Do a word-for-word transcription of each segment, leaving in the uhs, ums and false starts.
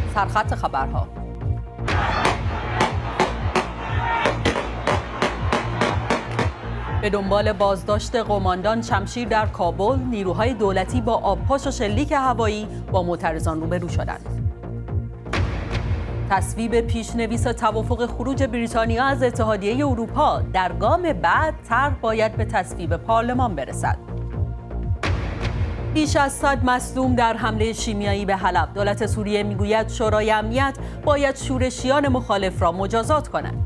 سرخط خبرها. به دنبال بازداشت قماندان شمشیر در کابل، نیروهای دولتی با آبپاش و شلیک هوایی با معترضان روبرو شدند. تصویب پیشنویس توافق خروج بریتانیا از اتحادیه اروپا، در گام بعد طرح باید به تصویب پارلمان برسد. بیش از صد مصدوم در حمله شیمیایی به حلب. دولت سوریه میگوید شورای امنیت باید شورشیان مخالف را مجازات کند.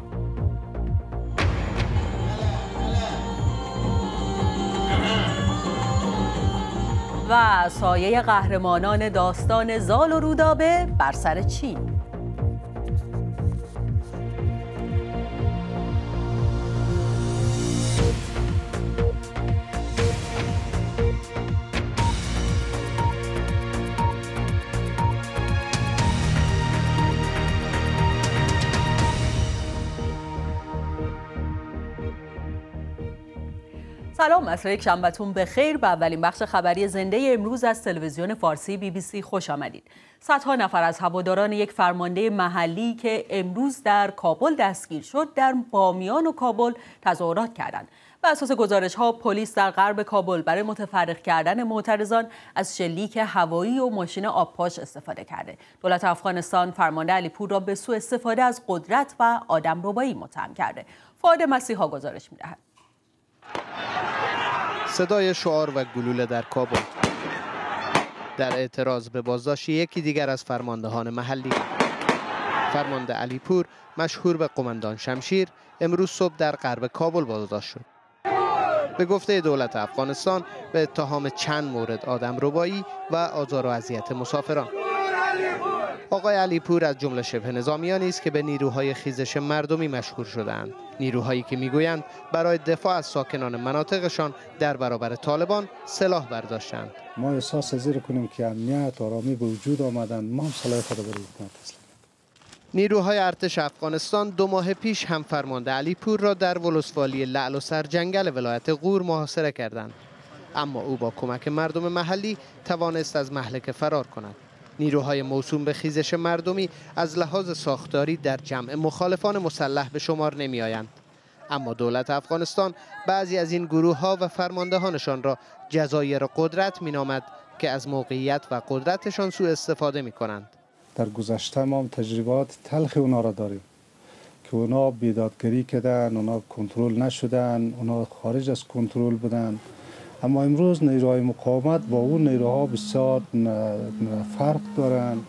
و سایه قهرمانان داستان زال و رودابه بر سر چین. سلام، عصر یک شنبهتون بخیر. به اولین بخش خبری زنده امروز از تلویزیون فارسی بی بی سی خوش آمدید. صدها نفر از هواداران یک فرمانده محلی که امروز در کابل دستگیر شد در بامیان و کابل تظاهرات کردند. بر اساس گزارش‌ها پلیس در غرب کابل برای متفرق کردن معترضان از شلیک هوایی و ماشین آبپاش استفاده کرده. دولت افغانستان فرمانده علیپور را به سوء استفاده از قدرت و آدمربایی متهم کرده. فؤاد مسیحا گزارش می‌دهد. صدای شعار و گلوله در کابل در اعتراض به بازداشت یکی دیگر از فرماندهان محلی. فرمانده علیپور مشهور به قماندان شمشیر امروز صبح در غرب کابل بازداشت شد. به گفته دولت افغانستان به اتهام چند مورد آدمربایی و آزار و اذیت مسافران. آقای علیپور از جمله شبه نظامیانی است که به نیروهای خیزش مردمی مشهور شده‌اند. نیروهایی که میگویند برای دفاع از ساکنان مناطقشان در برابر طالبان سلاح برداشتند. ما احساس زیر کنیم که امنیت و آرامی به وجود آمدن، ما هم سلاح خود برای حکومت تسلیم. نیروهای ارتش افغانستان دو ماه پیش هم فرمانده علیپور را در ولسوالی لعل و سرجنگل ولایت غور محاصره کردند، اما او با کمک مردم محلی توانست از مهلک فرار کند. نیروهای موسوم به خیزش مردمی از لحاظ ساختاری در جمع مخالفان مسلح به شمار نمی آیند. اما دولت افغانستان بعضی از این گروه ها و فرماندهانشان را جزایر قدرت می نامد که از موقعیت و قدرتشان سوء استفاده می کنند. در گذشته ما هم تجربات تلخ اونا را داریم که اونا بیدادگری کردن، اونا کنترل نشدن، اونا خارج از کنترل بودن. اما امروز نیروهای مقاومت با اون نیروها بسیار فرق دارند.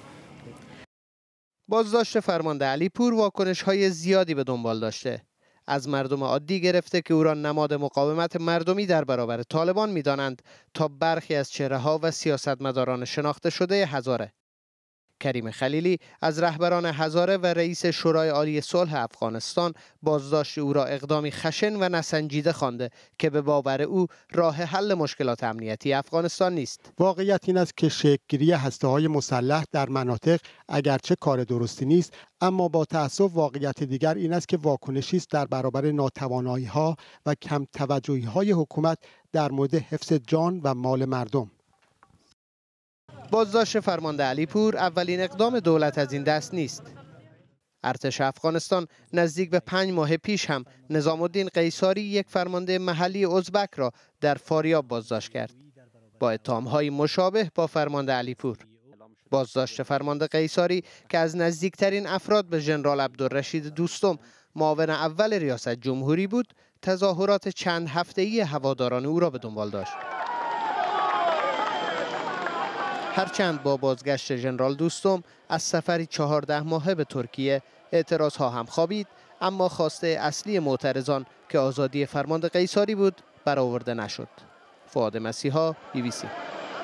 بازداشت فرمانده علیپور واکنش‌های زیادی به دنبال داشته. از مردم عادی گرفته که او را نماد مقاومت مردمی در برابر طالبان می‌دانند تا برخی از چهره‌ها و سیاستمداران شناخته شده هزاره. کریم خلیلی از رهبران هزاره و رئیس شورای عالی صلح افغانستان بازداشت او را اقدامی خشن و نسنجیده خوانده که به باور او راه حل مشکلات امنیتی افغانستان نیست. واقعیت این است که شکل‌گیری هسته‌های مسلح در مناطق اگرچه کار درستی نیست، اما با تأسف واقعیت دیگر این است که واکنشی است در برابر ناتوانایی‌ها و کم توجهی‌های حکومت در مورد حفظ جان و مال مردم. بازداشت فرمانده علیپور اولین اقدام دولت از این دست نیست. ارتش افغانستان نزدیک به پنج ماه پیش هم نظام الدین قیصاری یک فرمانده محلی ازبک را در فاریاب بازداشت کرد با اتهام‌های مشابه با فرمانده علیپور. بازداشت فرمانده قیصاری که از نزدیکترین افراد به ژنرال عبدالرشید دوستم معاون اول ریاست جمهوری بود، تظاهرات چند هفته‌ای هواداران او را به دنبال داشت. هرچند با بازگشت ژنرال دوستم از سفری چهارده ماهه به ترکیه اعتراضها هم خوابید، اما خواسته اصلی معترضان که آزادی فرمانده قیصاری بود برآورده نشد. فؤاد مسیحا، بی بی سی.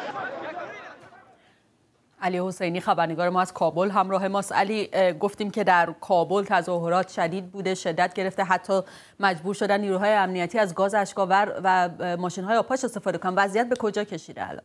علی حسینی خبرنگار ما از کابل همراه ماست. علی، گفتیم که در کابل تظاهرات شدید بوده، شدت گرفته، حتی مجبور شدن نیروهای امنیتی از گاز اشک‌آور و ماشین‌های آبپاش استفاده کنند. وضعیت به کجا کشیده الان؟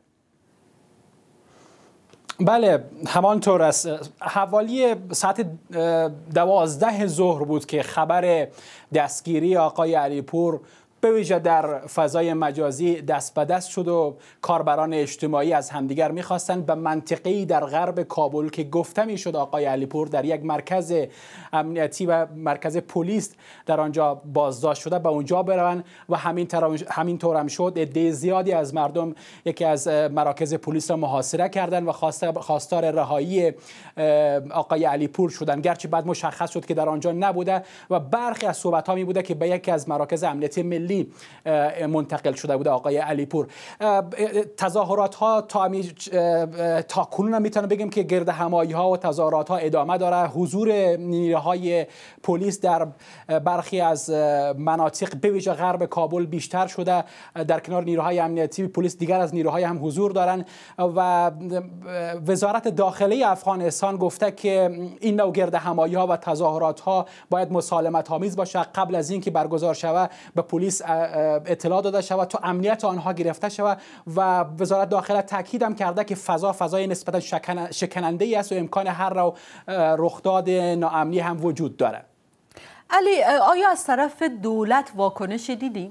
بله، همانطور است. حوالی ساعت دوازده ظهر بود که خبر دستگیری آقای علیپور به ویژه در فضای مجازی دست به دست شد و کاربران اجتماعی از همدیگر می‌خواستند به منطقه‌ای در غرب کابل که گفته می‌شد آقای علیپور در یک مرکز امنیتی و مرکز پلیس در آنجا بازداشت شده به اونجا بروند و همین همین طور هم شد. عده زیادی از مردم یکی از مراکز پلیس را محاصره کردند و خواستار رهایی آقای علیپور شدند، گرچه بعد مشخص شد که در آنجا نبوده و برخی از صحبت‌ها می بوده که به یکی از مراکز امنیتی ملی منتقل شده بوده آقای علیپور. تظاهرات ها تا تا کنون میتونم بگم که گرد همایی ها و تظاهرات ها ادامه داره. حضور نیروهای پلیس در برخی از مناطق به ویژه غرب کابل بیشتر شده. در کنار نیروهای امنیتی پلیس دیگر از نیروهای هم حضور دارند و وزارت داخلی افغانستان گفته که این نوع گرد همایی ها و تظاهرات ها باید مسالمت آمیز باشه. قبل از اینکه برگزار شود به پلیس اطلاع داده شود تا امنیت آنها گرفته شود و وزارت داخله تاکید هم کرده که فضا فضای نسبتا شکننده ای است و امکان هر نوع رخداد ناامنی هم وجود داره. علی، آیا از طرف دولت واکنش دیدی؟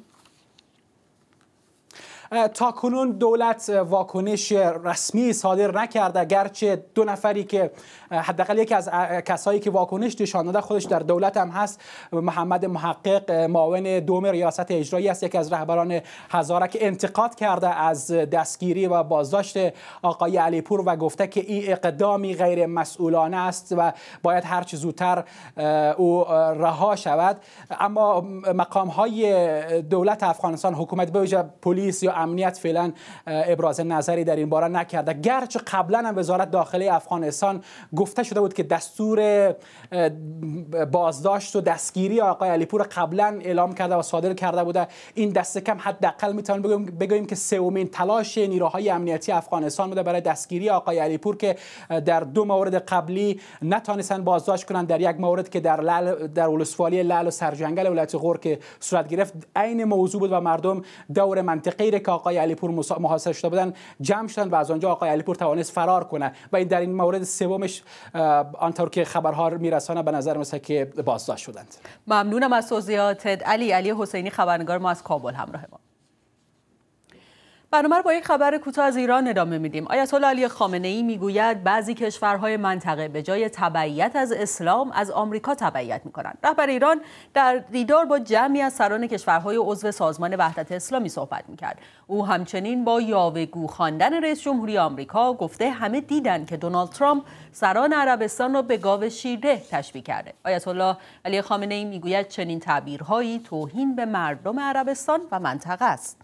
تا کنون دولت واکنش رسمی صادر نکرده، گرچه دو نفری که حداقل یکی از کسایی که واکنش نشان داده خودش در دولت هم هست، محمد محقق معاون دوم ریاست اجرایی است، یکی از رهبران هزاره، که انتقاد کرده از دستگیری و بازداشت آقای علیپور و گفته که این اقدامی غیر مسئولانه است و باید هر چه زودتر او رها شود. اما مقام های دولت افغانستان، حکومت به ویژه پلیس یا امنیت فعلا ابراز نظری در این باره نکرده، گرچه قبلا هم وزارت داخلی افغانستان گفته شده بود که دستور بازداشت و دستگیری آقای علیپور قبلا اعلام کرده و صادر کرده بوده. این دست کم حداقل میتونیم بگویم, بگویم که سومین تلاش نیروهای امنیتی افغانستان بوده برای دستگیری آقای علیپور که در دو مورد قبلی نتونستن بازداشت کنند. در یک مورد که در لعل در ولسوالی لعل و سرجنگل ولایت غور که صورت گرفت، عین موضوع بود و مردم دور منطقه‌ای که آقای علیپور محاصره شده بودن جمع شدن و از آنجا آقای علیپور توانست فرار کنه و این در این مورد سومش آنطور که خبرها میرسانه به نظر مثل که بازداشت شدند. ممنونم از توضیحاتت علی. علی حسینی، خبرنگار ما از کابل همراه ما. برنامه رو با یک خبر کوتاه از ایران ادامه میدیم. آیت الله علی خامنه‌ای میگوید بعضی کشورهای منطقه به جای تبعیت از اسلام از آمریکا تبعیت میکنند. رهبر ایران در دیدار با جمعی از سران کشورهای عضو سازمان وحدت اسلامی صحبت میکرد. او همچنین با یاوه‌گو خواندن رئیس جمهوری آمریکا گفته همه دیدن که دونالد ترامپ سران عربستان را به گاو شیره تشبیه کرده. آیت الله علی خامنه‌ای میگوید چنین تعبیرهایی توهین به مردم عربستان و منطقه است.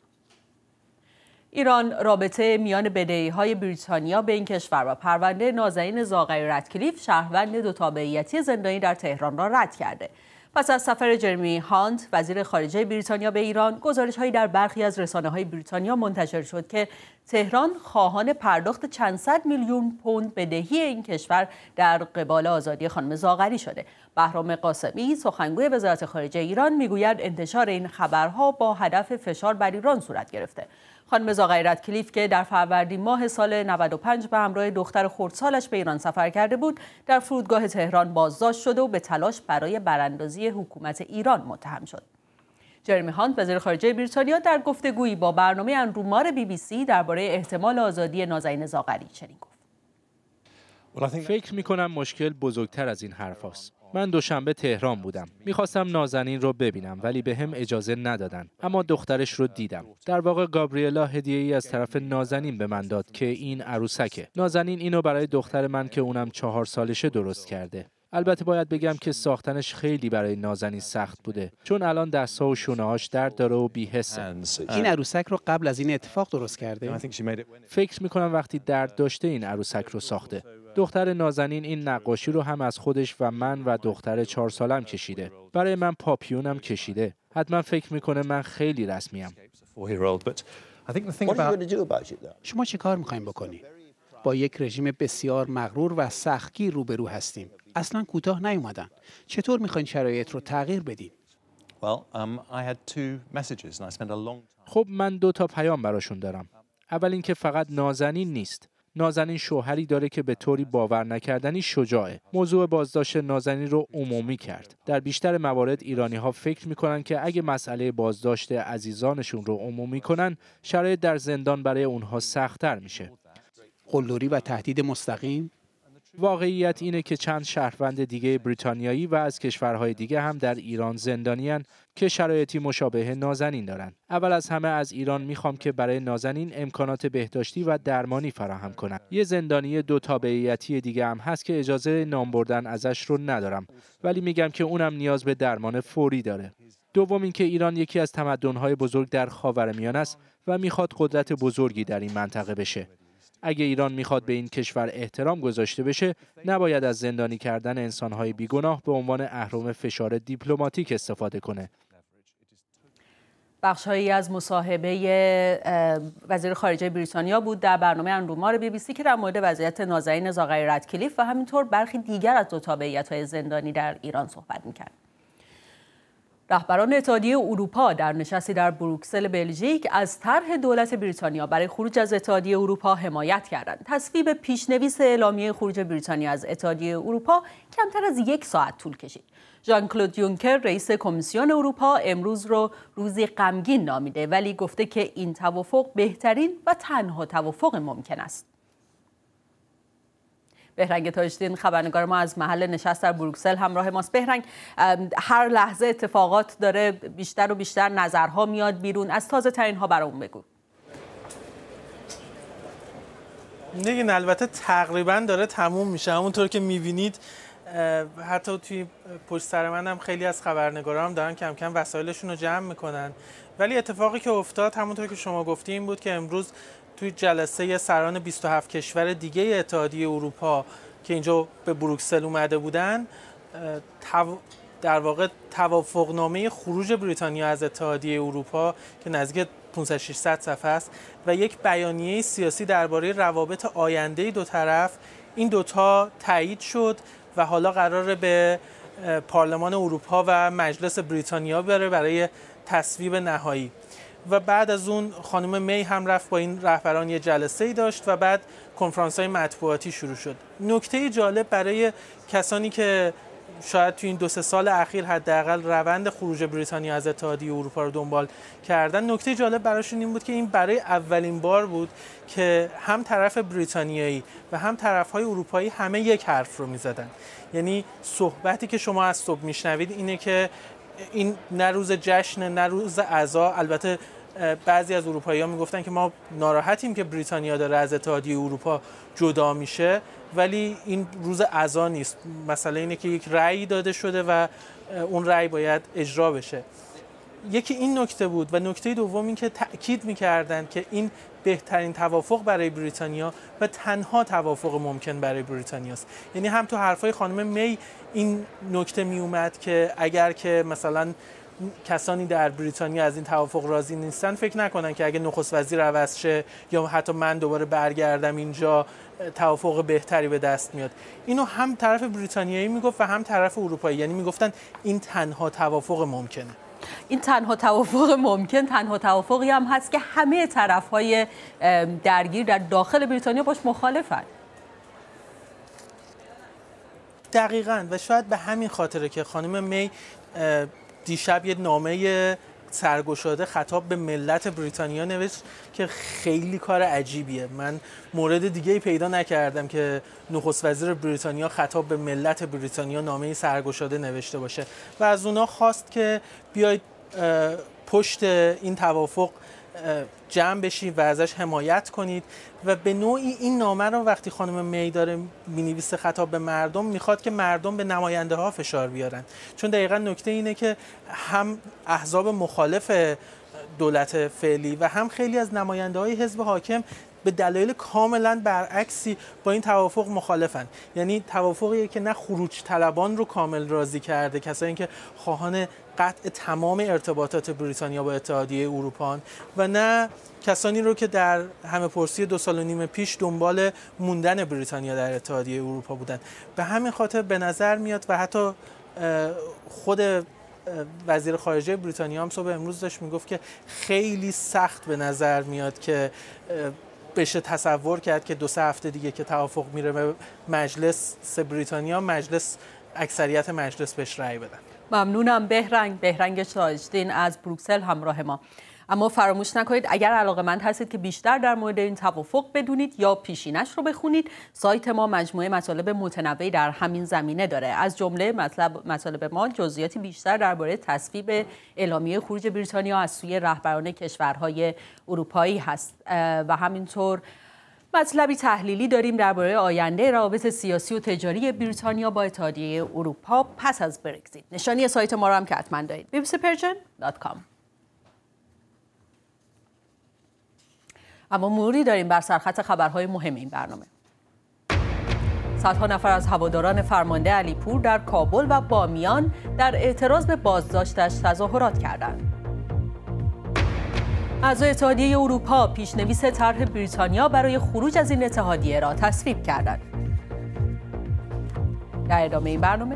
ایران رابطه میان بدهی‌های بریتانیا به این کشور و پرونده نازنین زاغری رتکلیف، شهروند دو تابعیتی زندانی در تهران را رد کرده. پس از سفر جرمی هانت وزیر خارجه بریتانیا به ایران، گزارش‌هایی در برخی از رسانه‌های بریتانیا منتشر شد که تهران خواهان پرداخت چند صد میلیون پوند بدهی این کشور در قبال آزادی خانم زاغری شده. بهرام قاسمی، سخنگوی وزارت خارجه ایران، میگوید انتشار این خبرها با هدف فشار بر ایران صورت گرفته. خانم زاغری رتکلیف که در فروردین ماه سال نود و پنج به همراه دختر خردسالش به ایران سفر کرده بود، در فرودگاه تهران بازداشت شده و به تلاش برای براندازی حکومت ایران متهم شد. جرمی هانت وزیر خارجه بریتانیا در گفتگویی با برنامه انرومار بی بی سی درباره احتمال آزادی نازنین زاغری چنین گفت: فکر می‌کنم مشکل بزرگتر از این حرف هاست. من دوشنبه تهران بودم. میخواستم نازنین رو ببینم ولی به هم اجازه ندادن. اما دخترش رو دیدم. در واقع گابریلا هدیه‌ای از طرف نازنین به من داد که این عروسکه. نازنین اینو برای دختر من که اونم چهار سالشه درست کرده. البته باید بگم که ساختنش خیلی برای نازنین سخت بوده، چون الان دست‌ها و شونه‌هاش درد داره و بی‌حسه. این عروسک رو قبل از این اتفاق درست کرده؟ فکر می‌کنم وقتی درد داشته این عروسک رو ساخته. دختر نازنین این نقاشی رو هم از خودش و من و دختر چهار سالم کشیده. برای من پاپیونم کشیده. حتما فکر می‌کنه من خیلی رسمیم. شما چه کار می‌خواید بکنید؟ با یک رژیم بسیار مغرور و سختگیر روبرو هستیم. اصلا کوتاه نیومدن. چطور میخواین شرایط رو تغییر بدین؟ خب من دو تا پیام براشون دارم. اول اینکه فقط نازنین نیست. نازنین شوهری داره که به طوری باور نکردنی شجاعه. موضوع بازداشت نازنین رو عمومی کرد. در بیشتر موارد ایرانی‌ها فکر می‌کنن که اگه مسئله بازداشت عزیزانشون رو عمومی کنن، شرایط در زندان برای اونها سخت‌تر میشه. قلدری و تهدید مستقیم. واقعیت اینه که چند شهروند دیگه بریتانیایی و از کشورهای دیگه هم در ایران زندانیان که شرایطی مشابه نازنین دارن. اول از همه از ایران میخوام که برای نازنین امکانات بهداشتی و درمانی فراهم کنن. یه زندانی دو تابعیتی دیگه هم هست که اجازه نام بردن ازش رو ندارم، ولی میگم که اونم نیاز به درمان فوری داره. دوم اینکه ایران یکی از تمدن‌های بزرگ در خاورمیانه است و میخواد قدرت بزرگی در این منطقه بشه. اگه ایران میخواد به این کشور احترام گذاشته بشه، نباید از زندانی کردن انسانهای بیگناه به عنوان اهرم فشار دیپلماتیک استفاده کنه. بخش‌هایی از مصاحبه وزیر خارجه بریتانیا بود در برنامه انرومار بی بی سی که در مورد وضعیت نازنین زاغری رتکلیف و همینطور برخی دیگر از دو تابعیت‌های زندانی در ایران صحبت می‌کرد. رهبران اتحادیه اروپا در نشستی در بروکسل بلژیک از طرح دولت بریتانیا برای خروج از اتحادیه اروپا حمایت کردند. تصویب پیشنویس اعلامیه خروج بریتانیا از اتحادیه اروپا کمتر از یک ساعت طول کشید. ژان کلود یونکر رئیس کمیسیون اروپا امروز رو روزی غمگین نامیده، ولی گفته که این توافق بهترین و تنها توافق ممکن است. بهرنگ تاج‌دین خبرنگار ما از محل نشست در بروکسل همراه ماست. بهرنگ، هر لحظه اتفاقات داره بیشتر و بیشتر نظرها میاد بیرون، از تازه ترین ها برامون بگو. نگین البته تقریبا داره تموم میشه، همونطور که میبینید حتی توی پشت سر من هم خیلی از خبرنگارا هم دارن کم کم وسایلشون رو جمع میکنن. ولی اتفاقی که افتاد همونطور که شما گفتی این بود که امروز توی جلسه سران بیست و هفت کشور دیگه اتحادیه اروپا که اینجا به بروکسل اومده بودن، در واقع توافقنامه خروج بریتانیا از اتحادیه اروپا که نزدیک پانصد ششصد صفحه است و یک بیانیه سیاسی درباره روابط آینده دو طرف، این دوتا تایید شد و حالا قراره به پارلمان اروپا و مجلس بریتانیا بره برای تصویب نهایی. و بعد از اون خانم می هم رفت با این رهبران یه جلسه‌ای داشت و بعد کنفرانس‌های مطبوعاتی شروع شد. نکته جالب برای کسانی که شاید تو این دو سه سال اخیر حداقل روند خروج بریتانیا از اتحادیه اروپا رو دنبال کردن، نکته جالب براشون این بود که این برای اولین بار بود که هم طرف بریتانیایی و هم طرف‌های اروپایی همه یک حرف رو می‌زدن. یعنی صحبتی که شما از صبح میشنوید اینه که این نه روز جشن نه روز عزا. البته بعضی از اروپایی‌ها میگفتن که ما ناراحتیم که بریتانیا داره از اتحادیه اروپا جدا میشه، ولی این روز عزا نیست. مسئله اینه که یک رأی داده شده و اون رأی باید اجرا بشه. یکی این نکته بود و نکته دوم این که تأکید می‌کردن که این بهترین توافق برای بریتانیا و تنها توافق ممکن برای بریتانیا است. یعنی هم تو حرفای خانم می این نکته می اومد که اگر که مثلا کسانی در بریتانیا از این توافق راضی نیستن، فکر نکنن که اگه نخست وزیر عوض شه یا حتی من دوباره برگردم اینجا توافق بهتری به دست میاد. اینو هم طرف بریتانیایی میگفت و هم طرف اروپایی، یعنی میگفتن این تنها توافق ممکنه. این تنها توافق ممکن تنها توافقی هم هست که همه طرف‌های درگیر در داخل بریتانیا باش مخالفن. دقیقاً، و شاید به همین خاطره که خانم می دیشب یه نامه سرگشاده خطاب به ملت بریتانیا نوشت که خیلی کار عجیبیه. من مورد دیگه‌ای پیدا نکردم که نخست وزیر بریتانیا خطاب به ملت بریتانیا نامه سرگشاده نوشته باشه و از اونا خواست که بیاید پشت این توافق جمع بشید و ازش حمایت کنید و به نوعی این نامه رو وقتی خانم می داره می‌نویسه خطاب به مردم، میخواد که مردم به نماینده ها فشار بیارن، چون دقیقاً نکته اینه که هم احزاب مخالف دولت فعلی و هم خیلی از نماینده های حزب حاکم به دلایل کاملا برعکسی با این توافق مخالفن. یعنی توافقی که نه خروج طلبان رو کامل راضی کرده، کسایی که خواهان قطع تمام ارتباطات بریتانیا با اتحادیه اروپا، و نه کسانی رو که در همه پرسی دو سال و نیم پیش دنبال موندن بریتانیا در اتحادیه اروپا بودن. به همین خاطر به نظر میاد و حتی خود وزیر خارجه بریتانیا هم صبح امروز داشت میگفت که خیلی سخت به نظر میاد که بشه تصور کرد که دو سه هفته دیگه که توافق میره به مجلس سه بریتانیا، مجلس اکثریت مجلس بهش رأی بدن. ممنونم بهرنگ بهرنگ تاجدین از بروکسل همراه ما. اما فراموش نکنید اگر علاقه‌مند هستید که بیشتر در مورد این توافق بدونید یا پیشینش رو بخونید، سایت ما مجموعه مطالب متنوعی در همین زمینه داره. از جمله مطلب مطالب ما جزئیاتی بیشتر درباره تصویب اعلامیه خروج بریتانیا از سوی رهبران کشورهای اروپایی هست و همینطور مطلبی تحلیلی داریم درباره آینده روابط سیاسی و تجاری بریتانیا با اتحادیه اروپا پس از برگزیت. نشانی سایت ما رو هم که حتما دارید بی بی سی پرژن دات کام. اما مروری داریم بر سرخط خبرهای مهم این برنامه. صدها نفر از هواداران فرمانده علیپور در کابل و بامیان در اعتراض به بازداشتش تظاهرات کردند. اعضای اتحادیه اروپا پیشنویس طرح بریتانیا برای خروج از این اتحادیه را تصویب کردند. در ادامه این برنامه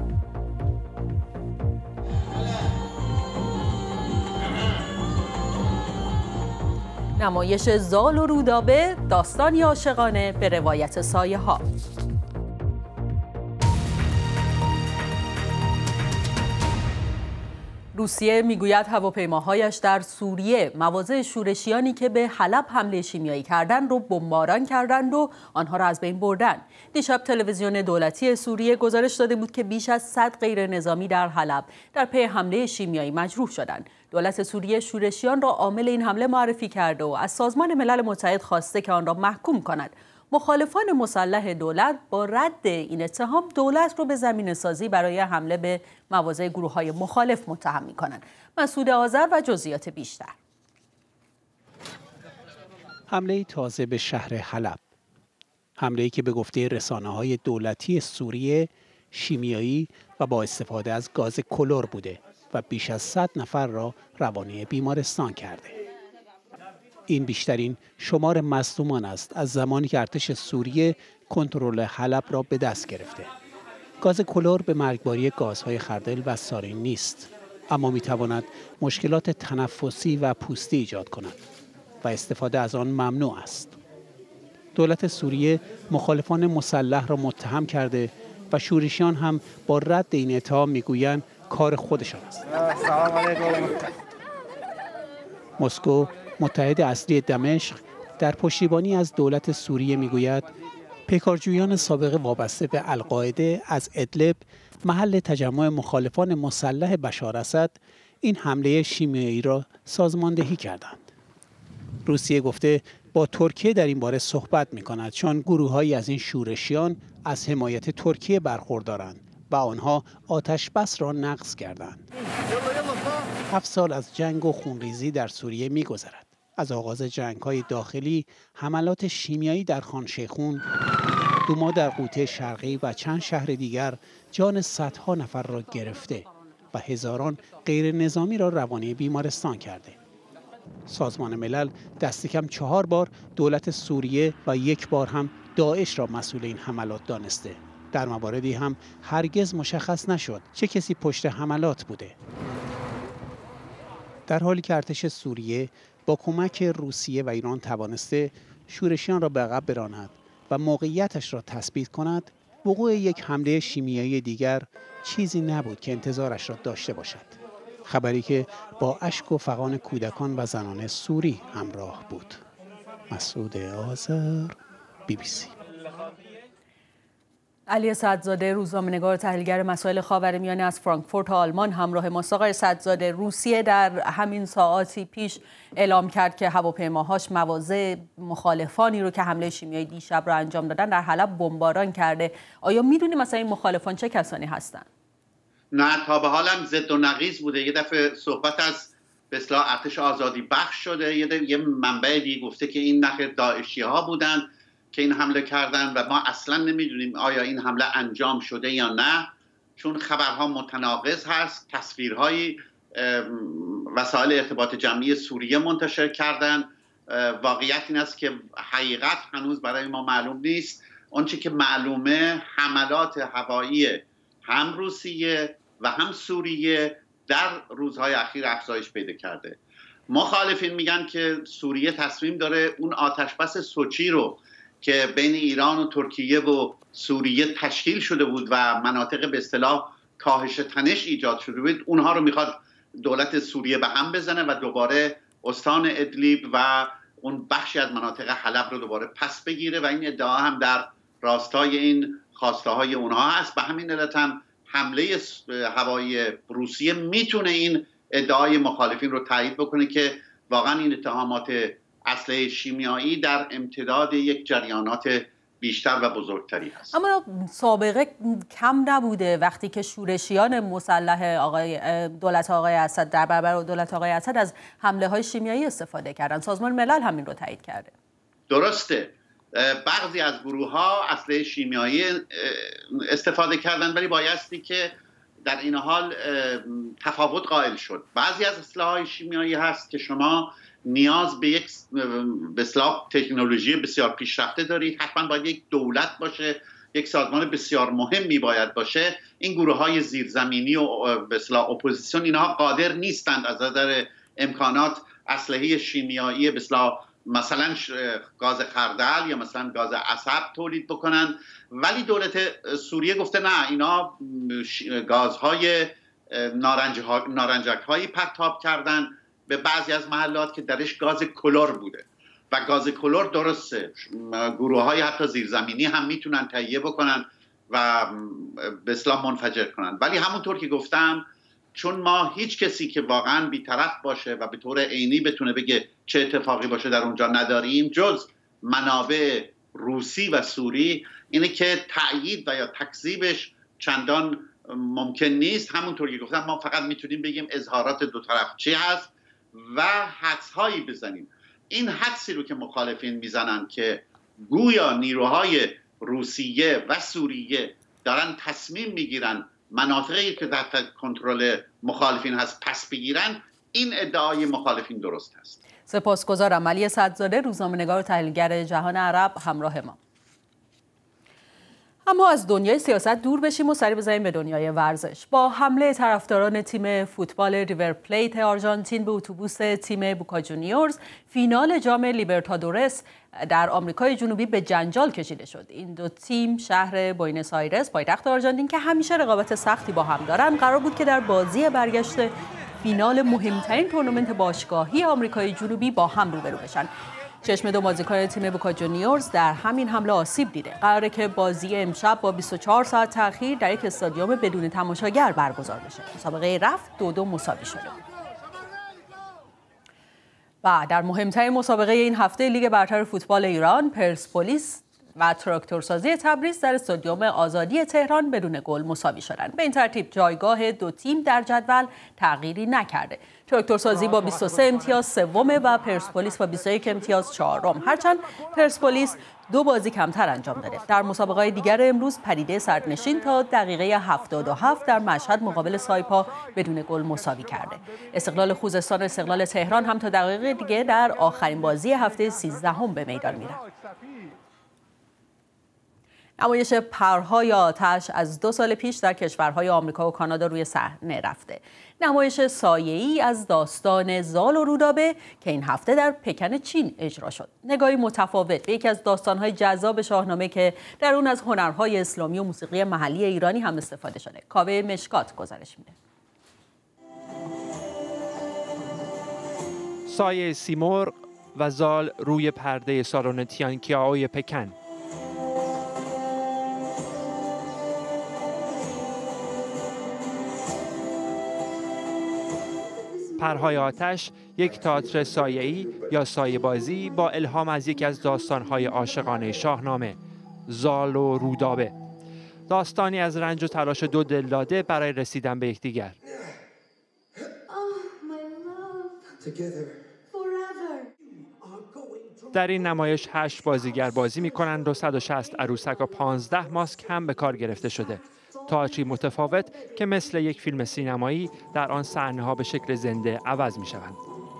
نمایش زال و رودابه، داستانی عاشقانه به روایت سایه ها. روسیه میگوید هواپیماهایش در سوریه مواضع شورشیانی که به حلب حمله شیمیایی کردند رو بمباران کردند و آنها را از بین بردند. دیشب تلویزیون دولتی سوریه گزارش داده بود که بیش از صد غیر نظامی در حلب در پی حمله شیمیایی مجروح شدند. دولت سوریه شورشیان را عامل این حمله معرفی کرده و از سازمان ملل متحد خواسته که آن را محکوم کند. مخالفان مسلح دولت با رد این اتهام دولت رو به زمینه سازی برای حمله به مواضع گروه‌های مخالف متهم می‌کنند. مسعود آذر و جزئیات بیشتر. حمله تازه به شهر حلب. حمله‌ای که به گفته رسانه‌های دولتی سوریه شیمیایی و با استفاده از گاز کلور بوده و بیش از صد نفر را روانه بیمارستان کرده. این بیشترین شمار مصدومان است از زمانی که ارتش سوریه کنترل حلب را به دست گرفته. گاز کلور به مرگباری گازهای خردل و سارین نیست، اما میتواند مشکلات تنفسی و پوستی ایجاد کند و استفاده از آن ممنوع است. دولت سوریه مخالفان مسلح را متهم کرده و شورشیان هم با رد این اتهام میگویند کار خودشان است. مسکو متحد اصلی دمشق در پشتیبانی از دولت سوریه میگوید پیکارجویان سابق وابسته به القاعده از ادلب، محل تجمع مخالفان مسلح بشار اسد، این حمله شیمیایی را سازماندهی کردند. روسیه گفته با ترکیه در این باره صحبت می‌کند چون گروه‌هایی از این شورشیان از حمایت ترکیه برخوردارند و آنها آتش بس را نقض کردند. هفت سال از جنگ و خونریزی در سوریه می‌گذرد. از آغاز جنگ‌های داخلی، حملات شیمیایی در خان شیخون، دوما در قوطه شرقی و چند شهر دیگر جان صدها نفر را گرفته و هزاران غیر نظامی را روانه بیمارستان کرده. سازمان ملل دست کم چهار بار دولت سوریه و یک بار هم داعش را مسئول این حملات دانسته. در مواردی هم هرگز مشخص نشد چه کسی پشت حملات بوده. در حالی که ارتش سوریه با کمک روسیه و ایران توانسته شورشیان را به عقب براند و موقعیتش را تثبیت کند، وقوع یک حمله شیمیایی دیگر چیزی نبود که انتظارش را داشته باشد. خبری که با اشک و فغان کودکان و زنان سوری همراه بود. مسعود آذر، بی بی سی. علی سدزاده، روزنامه‌نگار تحلیلگر مسائل خاورمیانه از فرانکفورت آلمان همراه ماست. آقای سدزاده، روسیه در همین ساعاتی پیش اعلام کرد که هواپیماهاش مواضع مخالفانی رو که حمله شیمیایی دیشب رو انجام دادن در حلب بمباران کرده. آیا میدونی مثلا این مخالفان چه کسانی هستند؟ نه، تا به حالم ضد و نقیض بوده. یه دفعه صحبت از به اصطلاح ارتش آزادی بخش شده، یه, یه منبع دیگه گفته که این نخیر داعشی ها بودن که این حمله کردن و ما اصلا نمیدونیم آیا این حمله انجام شده یا نه، چون خبرها متناقض هست. تصویرهای وسایل ارتباط جمعی سوریه منتشر کردن. واقعیت این است که حقیقت هنوز برای ما معلوم نیست. آنچه که معلومه حملات هوایی هم روسیه و هم سوریه در روزهای اخیر افزایش پیدا کرده مخالفین میگن که سوریه تصمیم داره اون آتشبس سوچی رو که بین ایران و ترکیه و سوریه تشکیل شده بود و مناطق به اصطلاح کاهش تنش ایجاد شده بود، اونها رو میخواد دولت سوریه به هم بزنه و دوباره استان ادلیب و اون بخشی از مناطق حلب رو دوباره پس بگیره و این ادعا هم در راستای این خواسته های اونها هست. به همین علت هم حمله هوایی روسیه میتونه این ادعای مخالفین رو تایید بکنه که واقعا این اتهامات اسلحه شیمیایی در امتداد یک جریانات بیشتر و بزرگتری هست. اما سابقه کم نبوده وقتی که شورشیان مسلح آقای دولت آقای اسد در برابر دولت آقای اسد از حمله های شیمیایی استفاده کردن. سازمان ملل همین رو تایید کرده. درسته، بعضی از گروه ها اسلحه شیمیایی استفاده کردن، ولی بایستی که در این حال تفاوت قائل شد. بعضی از اسلحه‌های شیمیایی هست که شما نیاز به یک به اصطلاح تکنولوژی بسیار پیشرفته دارید، حتما باید یک دولت باشه، یک سازمان بسیار مهمی باید باشه. این گروه های زیرزمینی و به اصطلاح اپوزیسیون اینها قادر نیستند از نظر امکانات اسلحه شیمیایی به اصطلاح مثلا گاز خردل یا مثلا گاز عصب تولید بکنن، ولی دولت سوریه گفته نه، اینا گازهای نارنجک هایی پرتاب کردن به بعضی از محلات که درش گاز کلور بوده و گاز کلور درسته گروه های حتی زیرزمینی هم میتونن تهیه بکنن و به اصطلاح منفجر کنن، ولی همونطور که گفتم چون ما هیچ کسی که واقعا بی‌طرف باشه و به طور عینی بتونه بگه چه اتفاقی باشه در اونجا نداریم جز منابع روسی و سوری، اینه که تأیید و یا تکذیبش چندان ممکن نیست. همونطور که گفتم ما فقط میتونیم بگیم اظهارات دو طرفچی هست و حدس‌هایی بزنیم. این حدسی رو که مخالفین میزنن که گویا نیروهای روسیه و سوریه دارن تصمیم میگیرن مناطقی که تحت کنترل مخالفین هست پس بگیرن، این ادعای مخالفین درست است. سپاسگزارم. علی صدزاده، روزنامه‌نگار و تحلیلگر جهان عرب، همراه ما. اما از دنیای سیاست دور بشیم و سری بزنیم به دنیای ورزش. با حمله طرفداران تیم فوتبال ریور پلیت آرژانتین به اتوبوس تیم بوکا جونیورز، فینال جام لیبرتادورس در آمریکای جنوبی به جنجال کشیده شد. این دو تیم شهر بوئنوس آیرس پایتخت آرژانتین که همیشه رقابت سختی با هم دارن، قرار بود که در بازی برگشت فینال مهمترین تورنمنت باشگاهی آمریکای جنوبی با هم روبرو بشن. چشم دو بازیکن تیم بوکا جونیورز در همین حمله آسیب دیده. قراره که بازی امشب با بیست و چهار ساعت تأخیر در یک استادیوم بدون تماشاگر برگزار بشه. مسابقه رفت دو دو مساوی شده. و در مهمترین مسابقه این هفته لیگ برتر فوتبال ایران، پرسپولیس و تراکتورسازی تبریز در استادیوم آزادی تهران بدون گل مساوی شدند. به این ترتیب جایگاه دو تیم در جدول تغییری نکرده. تراکتورسازی با بیست و سه امتیاز سومه و پرسپولیس با بیست و یک امتیاز چهارم، هرچند پرسپولیس دو بازی کمتر انجام داده. در مسابقه‌های دیگر امروز پدیده صدرنشین تا دقیقه هفتاد و هفت در مشهد مقابل سایپا بدون گل مساوی کرده. استقلال خوزستان و استقلال تهران هم تا دقیقه دیگه در آخرین بازی هفته سیزدهم به میدان میرن. نمایش پرهای آتش از دو سال پیش در کشورهای آمریکا و کانادا روی صحنه رفته. نمایش سایه‌ای از داستان زال و رودابه که این هفته در پکن چین اجرا شد. نگاهی متفاوت به یکی از داستان‌های جذاب شاهنامه که در اون از هنرهای اسلامی و موسیقی محلی ایرانی هم استفاده شده. کاوه مشکات گزارش میده. سایه سیمرغ و زال روی پرده سالن تیانکیائو پکن. پرهای آتش یک تئاتر سایه‌ای یا سایه‌بازی با الهام از یکی از داستان‌های عاشقانه شاهنامه، زال و رودابه. داستانی از رنج و تلاش دو دلداده برای رسیدن به یکدیگر. در این نمایش هشت بازیگر بازی می‌کنند و صد و شصت عروسک و پانزده ماسک هم به کار گرفته شده. تئاتری متفاوت که مثل یک فیلم سینمایی در آن صحنه‌ها به شکل زنده عوض می‌شوند.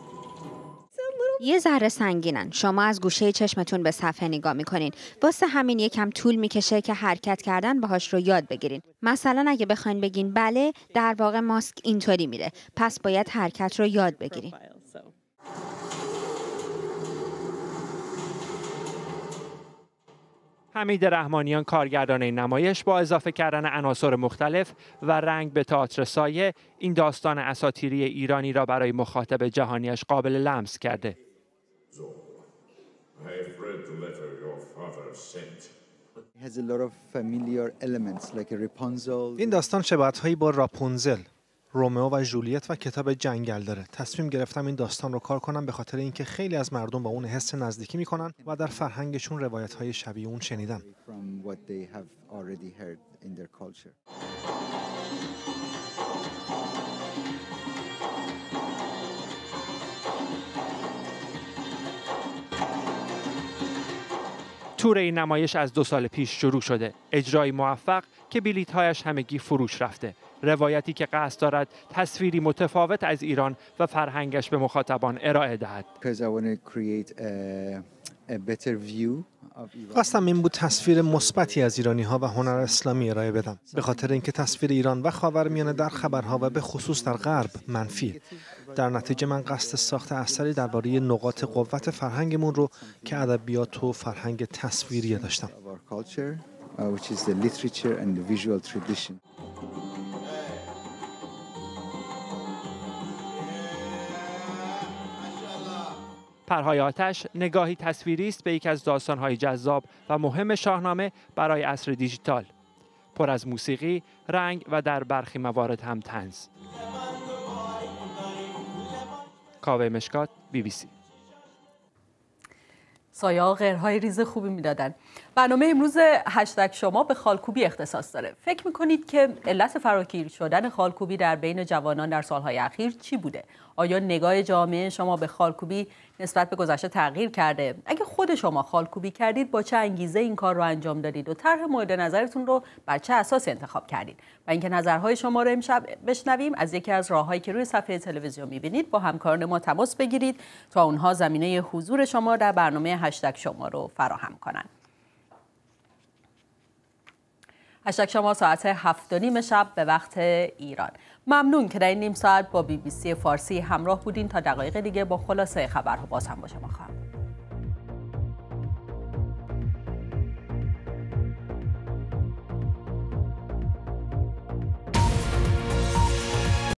یه ذره سنگینن. شما از گوشه چشمتون به صفحه نگاه می‌کنین. واسه همین یکم طول می‌کشه که حرکت کردن باهاش رو یاد بگیرین. مثلا اگه بخواین بگین بله، در واقع ماسک اینطوری میره. پس باید حرکت رو یاد بگیرین. حمید رحمانیان کارگردان این نمایش با اضافه کردن عناصر مختلف و رنگ به تئاتر سایه این داستان اساطیری ایرانی را برای مخاطب جهانیش قابل لمس کرده. این داستان شباهت‌هایی با راپونزل، رومئو و ژولیت و کتاب جنگل داره. تصمیم گرفتم این داستان رو کار کنم به خاطر اینکه خیلی از مردم با اون حس نزدیکی میکنن و در فرهنگشون روایت‌های شبیه اون شنیدن. تور این نمایش از دو سال پیش شروع شده. اجرای موفق که بلیط‌هایش همگی فروش رفته. روایتی که قصد دارد تصویری متفاوت از ایران و فرهنگش به مخاطبان ارائه دهد. قصدم این بود تصویر مثبتی از ایرانی‌ها و هنر اسلامی ارائه بدم، به خاطر اینکه تصویر ایران و خاورمیانه در خبرها و به خصوص در غرب منفی. در نتیجه من قصد ساخت اثری درباره نقاط قوت فرهنگمون رو که ادبیات و فرهنگ تصویری داشتم. پرهای آتش نگاهی تصویری است به یک از داستان‌های جذاب و مهم شاهنامه برای عصر دیجیتال، پر از موسیقی، رنگ و در برخی موارد هم طنز. کاوه مشکات، بی بی سی. سایه‌ها غیرهای ریز خوبی میدادن. برنامه امروز هشتگ شما به خالکوبی اختصاص داره. فکر میکنید که علت فراگیر شدن خالکوبی در بین جوانان در سالهای اخیر چی بوده؟ آیا نگاه جامعه شما به خالکوبی نسبت به گذشته تغییر کرده؟ اگه خود شما خالکوبی کردید با چه انگیزه این کار رو انجام دادید و طرح مورد نظرتون رو بر چه اساس انتخاب کردید؟ و اینکه نظرهای شما رو امشب بشنویم از یکی از راههایی که روی صفحه تلویزیون می‌بینید با همکاران ما تماس بگیرید تا اونها زمینه حضور شما در برنامه هشتگ شما رو فراهم کنند. هشتگ شما ساعت هفت و نیم شب به وقت ایران. ممنون که در این نیم ساعت با بی بی سی فارسی همراه بودین. تا دقایق دیگه با خلاصه خبرها باز هم با شما خواهم.